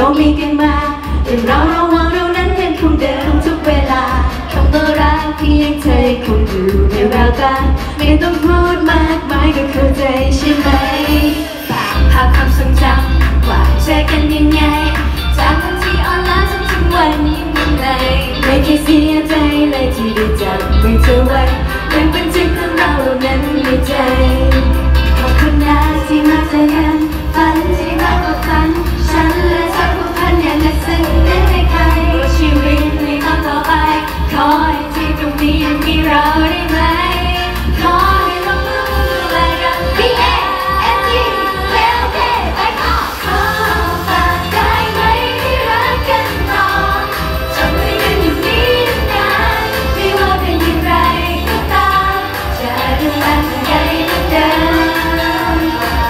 มีกันมาแต่เราระวังเรานั้นยังคงเดิมทุกเวลาคำว่ารักเพียงเธอคงอยู่ในแววตาไม่ต้องพูดมากมายก็เข้าใจใช่ไหมภาพความทรงจำว่าเจอกันยังไงจากวันที่ออนไลน์จนถึงวันนี้มันเลยไม่เคยเสียใจเลยที่ได้จับมือเธอไว้ยังบันทึกเรื่องราวเหล่านั้นในใจขอบคุณนะที่มาเจอกันฝันที่มากกว่าฝันฉันและเธอผูกพันอย่างลึกซึ้งในใครชีวิตในตอนต่อไปขอให้ที่ตรงนี้ยังมีเราได้ไหมขอให้เราเมื่อดูแลกัน BNK48 ไปขอฝากได้ไหมที่รักกันต่อจะไม่ยืนอยู่นี้นานไม่ว่าเป็นอย่างไรก็ตามจะดูแลใจเหมือนเดิม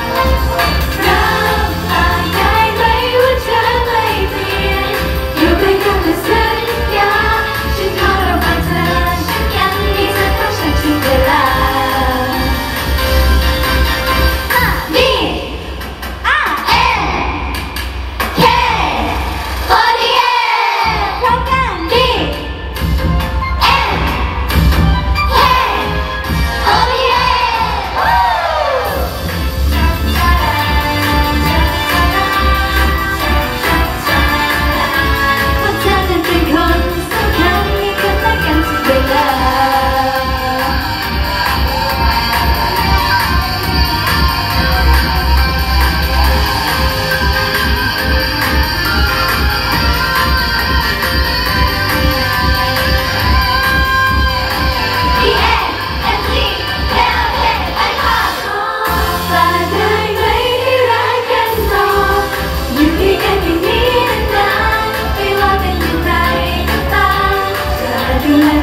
รับปากได้ไหมว่าจะไม่เปลี่ยนอยู่ด้วยกันและสัญญาฉันขอรับฟังเธอฉันยังมีเธอข้างฉันทุกเวลาพร้อมกันดูแล